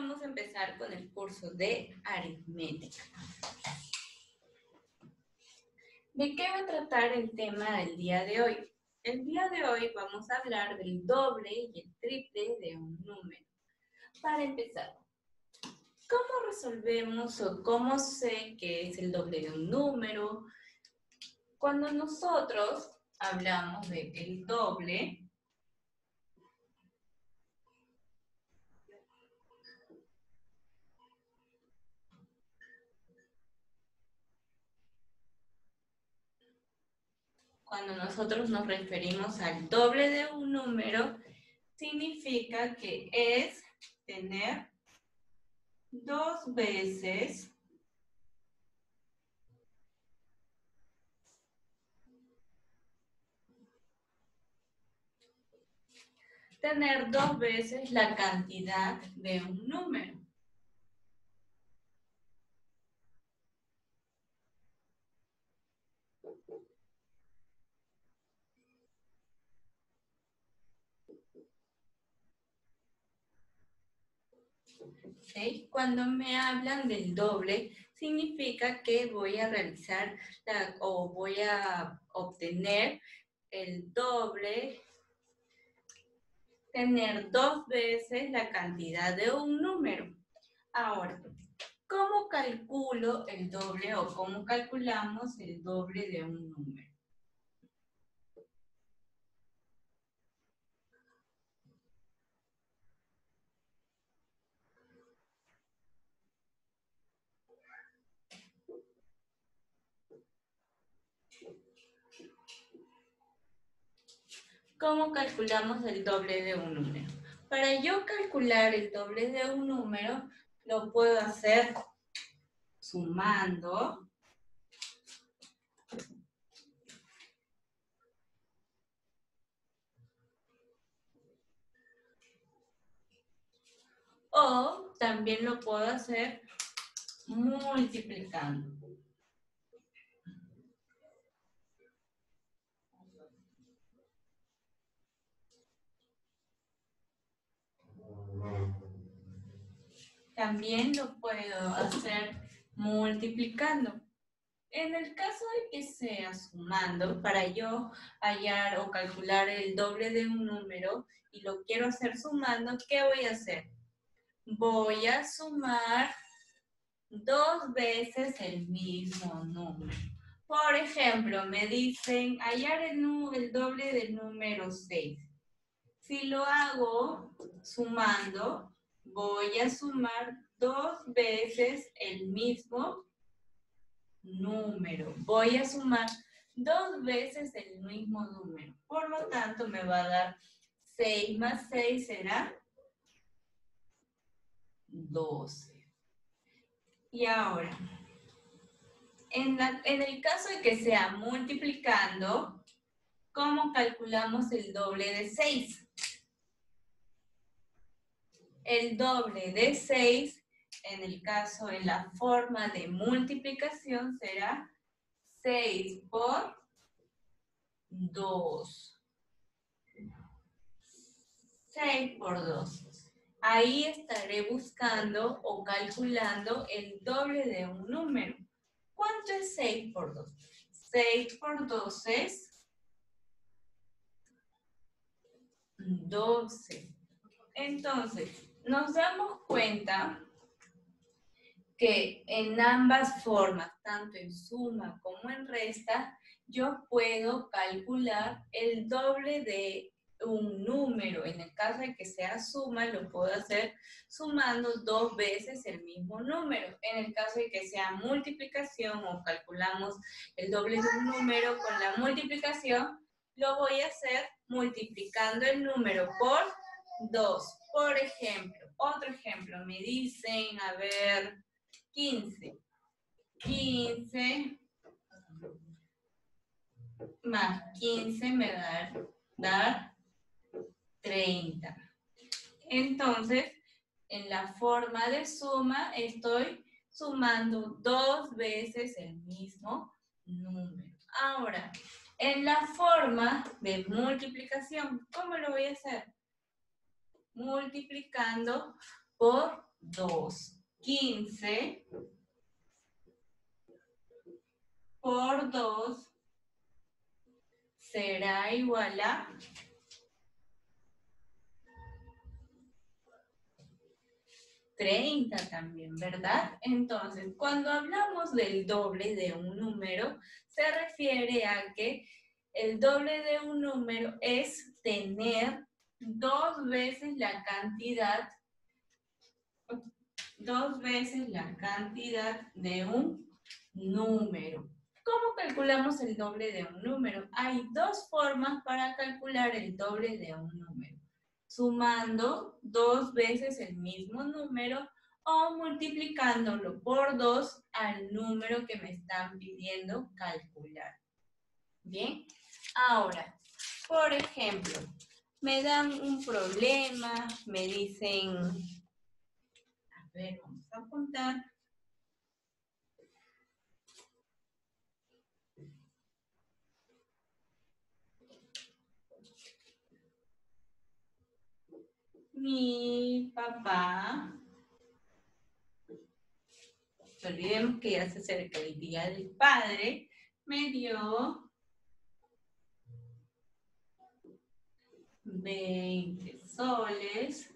vamos a empezar con el curso de aritmética. ¿De qué va a tratar el tema del día de hoy? El día de hoy vamos a hablar del doble y el triple de un número. Para empezar, ¿cómo resolvemos o cómo sé que es el doble de un número? Cuando nosotros hablamos de el doble, cuando nosotros nos referimos al doble de un número, significa que es tener dos veces la cantidad de un número. ¿Sí? Cuando me hablan del doble, significa que voy a realizar o voy a obtener el doble, tener dos veces la cantidad de un número. Ahora, ¿cómo calculo el doble o cómo calculamos el doble de un número? ¿Cómo calculamos el doble de un número? Para yo calcular el doble de un número, lo puedo hacer sumando o también lo puedo hacer multiplicando. También lo puedo hacer multiplicando. En el caso de que sea sumando, para yo hallar o calcular el doble de un número y lo quiero hacer sumando, ¿qué voy a hacer? Voy a sumar dos veces el mismo número. Por ejemplo, me dicen hallar el doble del número 6. Si lo hago sumando, voy a sumar dos veces el mismo número. Voy a sumar dos veces el mismo número. Por lo tanto, me va a dar 6 más 6 será 12. Y ahora, en el caso de que sea multiplicando, ¿cómo calculamos el doble de 6? El doble de 6, en la forma de multiplicación, será 6 por 2. 6 por 2. Ahí estaré buscando o calculando el doble de un número. ¿Cuánto es 6 por 2? 6 por 2 es 12. Entonces, nos damos cuenta que en ambas formas, tanto en suma como en resta, yo puedo calcular el doble de un número. En el caso de que sea suma, lo puedo hacer sumando dos veces el mismo número. En el caso de que sea multiplicación o calculamos el doble de un número con la multiplicación, lo voy a hacer multiplicando el número por 2. Por ejemplo, otro ejemplo, me dicen, a ver, 15. 15 más 15 me va a dar 30. Entonces, en la forma de suma, estoy sumando dos veces el mismo número. Ahora, en la forma de multiplicación, ¿cómo lo voy a hacer? Multiplicando por 2, 15 por 2 será igual a 30 también, ¿verdad? Entonces, cuando hablamos del doble de un número, se refiere a que el doble de un número es tener 2 veces la cantidad de un número. ¿Cómo calculamos el doble de un número? Hay 2 formas para calcular el doble de un número. Sumando 2 veces el mismo número o multiplicándolo por 2 al número que me están pidiendo calcular. Bien, ahora, por ejemplo, me dan un problema, me dicen, a ver, vamos a apuntar. Mi papá, no olvidemos que ya se acerca el día del padre, me dio 20 soles.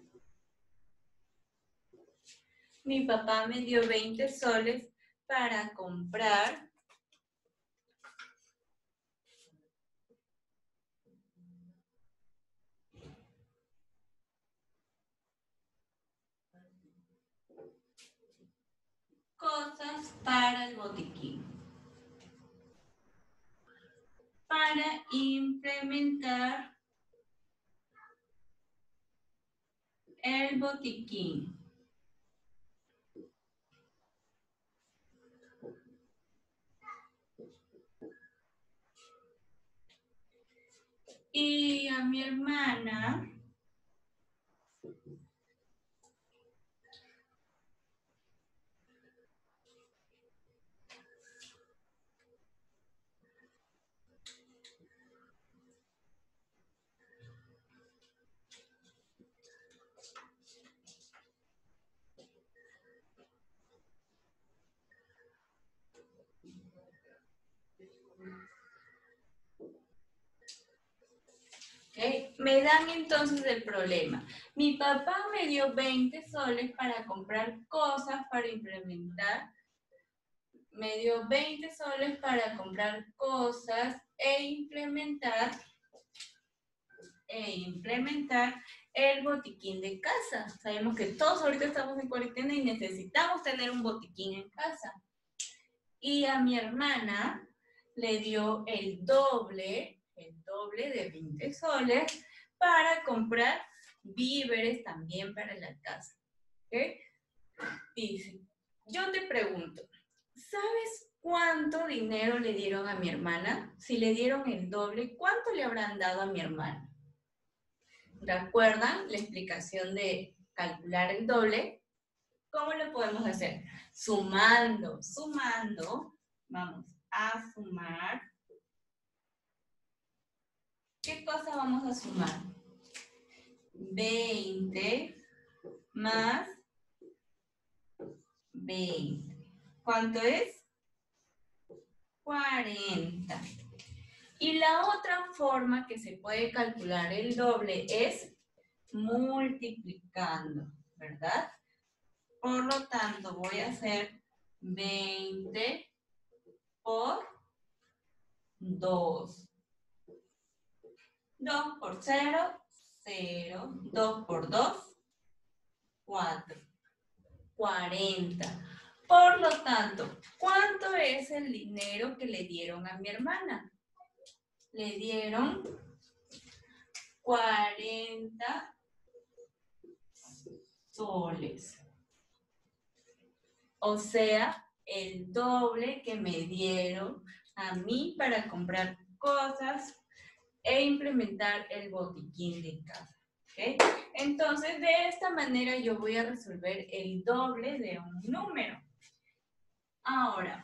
Mi papá me dio 20 soles para comprar cosas para el botiquín. Para implementar el botiquín. Y a mi hermana ¿okay? Me dan entonces el problema. Mi papá me dio 20 soles para comprar cosas para implementar. Me dio 20 soles para comprar cosas e implementar el botiquín de casa. Sabemos que todos ahorita estamos en cuarentena y necesitamos tener un botiquín en casa. Y a mi hermana le dio el doble de 20 soles para comprar víveres también para la casa. ¿Okay? Dice, yo te pregunto, ¿sabes cuánto dinero le dieron a mi hermana? Si le dieron el doble, ¿cuánto le habrán dado a mi hermana? ¿Recuerdan la explicación de calcular el doble? ¿Cómo lo podemos hacer? Sumando. Vamos a sumar. ¿Qué cosa vamos a sumar? 20 más 20. ¿Cuánto es? 40. Y la otra forma que se puede calcular el doble es multiplicando, ¿verdad? Por lo tanto, voy a hacer 20 por 2. 2 por 0, 0. 2 por 2, 4. 40. Por lo tanto, ¿cuánto es el dinero que le dieron a mi hermana? Le dieron 40 soles. O sea, el doble que me dieron a mí para comprar cosas e implementar el botiquín de casa. ¿Okay? Entonces, de esta manera yo voy a resolver el doble de un número. Ahora,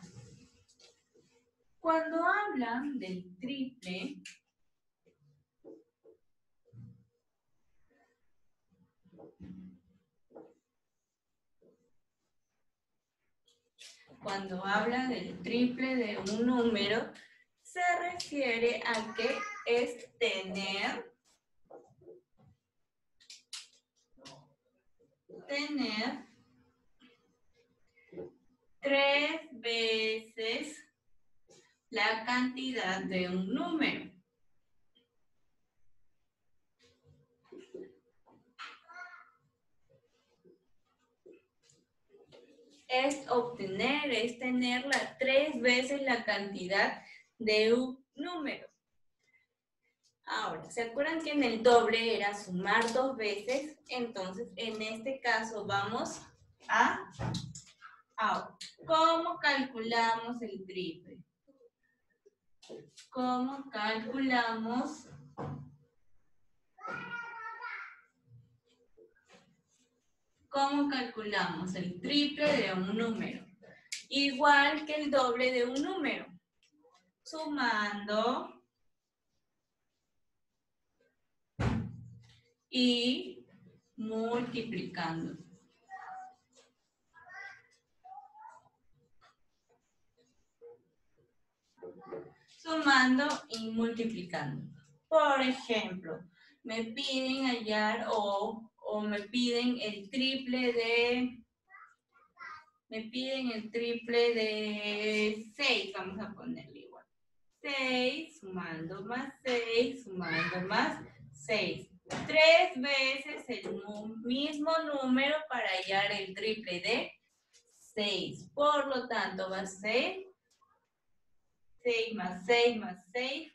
cuando hablan del triple, cuando habla del triple de un número, se refiere a que es tener 3 veces la cantidad de un número. Es tener 3 veces la cantidad de un número. Ahora, ¿se acuerdan que en el doble era sumar 2 veces? Entonces, en este caso vamos a... Ahora, ¿cómo calculamos el triple? ¿Cómo calculamos el triple de un número? Igual que el doble de un número. Sumando y multiplicando. Sumando y multiplicando. Por ejemplo, me piden hallar o me piden el triple de... Me piden el triple de 6, vamos a ponerle igual. 6 sumando más 6, sumando más 6. 3 veces el mismo número para hallar el triple de 6. Por lo tanto, va a ser 6 más 6 más 6,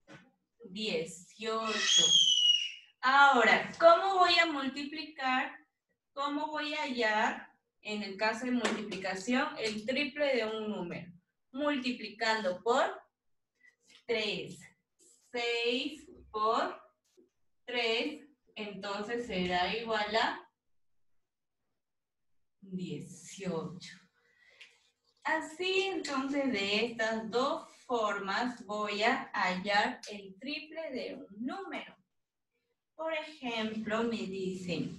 18. Ahora, ¿cómo voy a multiplicar? ¿Cómo voy a hallar, en el caso de multiplicación, el triple de un número? Multiplicando por 3. 6 por 3, entonces será igual a 18. Así, entonces, de estas dos formas voy a hallar el triple de un número. Por ejemplo, me dicen,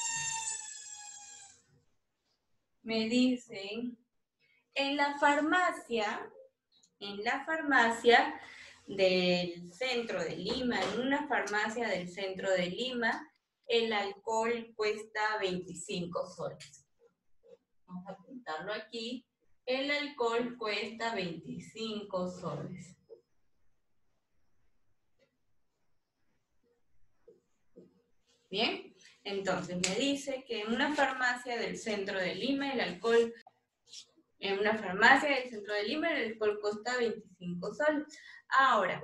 en la farmacia del centro de Lima, en una farmacia del centro de Lima, el alcohol cuesta 25 soles. Vamos a apuntarlo aquí. El alcohol cuesta 25 soles. Bien, entonces me dice que en una farmacia del centro de Lima, el alcohol cuesta 25 soles. Ahora,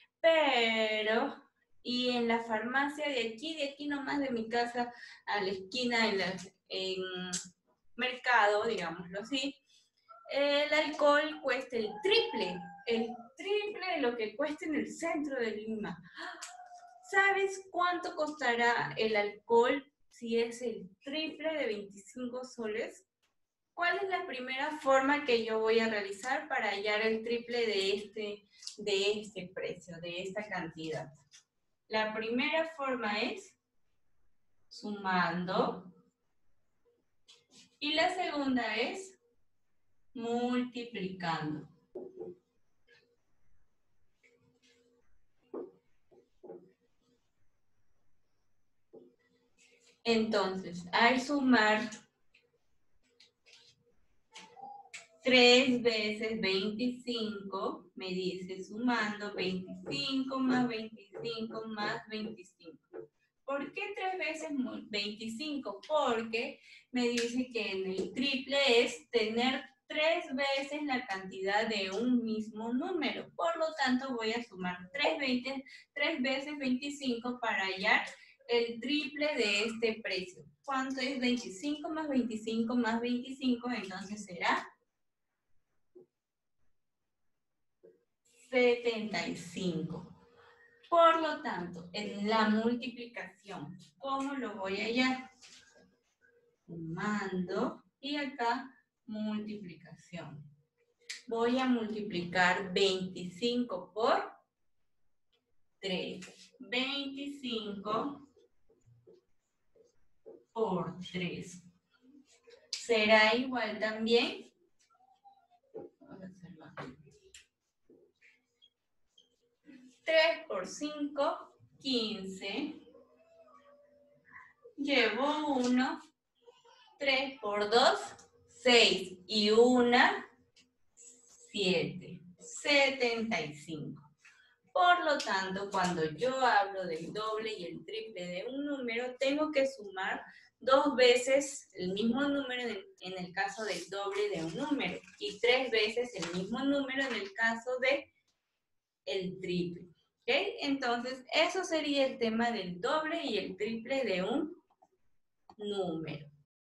y en la farmacia de aquí nomás de mi casa, a la esquina, en mercado, digámoslo así, el alcohol cuesta el triple de lo que cuesta en el centro de Lima. ¿Sabes cuánto costará el alcohol si es el triple de 25 soles? ¿Cuál es la primera forma que yo voy a realizar para hallar el triple de este precio, de esta cantidad? La primera forma es sumando y la segunda es multiplicando. Entonces, al sumar 3 veces 25, me dice sumando 25 más 25 más 25. ¿Por qué 3 veces 25? Porque me dice que en el triple es tener 3 veces la cantidad de un mismo número. Por lo tanto, voy a sumar 3 veces 25 para hallar el triple de este precio. ¿Cuánto es 25 más 25 más 25? Entonces será 75. Por lo tanto, en la multiplicación, ¿cómo lo voy a hallar? Sumando y acá multiplicación. Voy a multiplicar 25 por 3. 25 por 3. Será igual también 3 por 5, 15. Llevo 1. 3 por 2, 6. Y 1, 7. 75. Por lo tanto, cuando yo hablo del doble y el triple de un número, tengo que sumar 2 veces el mismo número en el caso del doble de un número y 3 veces el mismo número en el caso del triple. ¿Okay? Entonces, eso sería el tema del doble y el triple de un número.